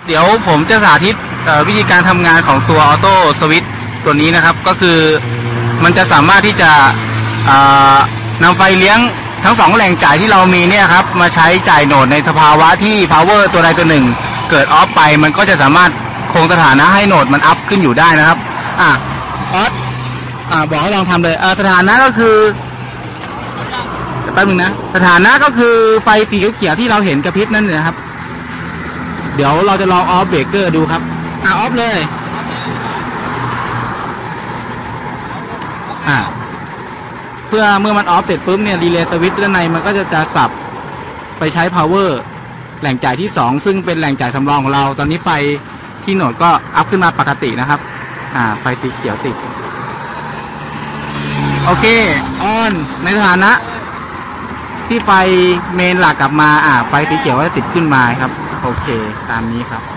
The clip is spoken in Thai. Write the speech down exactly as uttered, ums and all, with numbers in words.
เดี๋ยวผมจะสาธิตวิธีการทำงานของตัวออโต้สวิตช์ตัวนี้นะครับก็คือมันจะสามารถที่จะนำไฟเลี้ยงทั้งสองแหล่งจ่ายที่เรามีเนี่ยครับมาใช้จ่ายโหนดในสภาวะที่ power ตัวใดตัวหนึ่งเกิดออฟไปมันก็จะสามารถคงสถานะให้โหนดมันอัพขึ้นอยู่ได้นะครับอ่ะออสอ่าบอกให้ลองทำเลยอ่าสถานะก็คือแป๊บนึงนะสถานะก็คือไฟสีเขียวๆที่เราเห็นกระพริบนั่นนะครับเดี๋ยวเราจะลองออฟเบรกเกอร์ดูครับอ่าออฟเลยอ่าเพื่อเมื่อมันออฟเสร็จปุ๊บเนี่ยรีเลย์สวิตช์ด้านในมันก็จะจะสับไปใช้ power แหล่งจ่ายที่สองซึ่งเป็นแหล่งจ่ายสำรองของเราตอนนี้ไฟที่โหนดก็อัพขึ้นมาปกตินะครับอ่าไฟสีเขียวติดโอเคออนในสถานะที่ไฟเมนหลักกลับมาอ่าไฟสีเขียวก็จะติดขึ้นมาครับโอเคตามนี้ครับ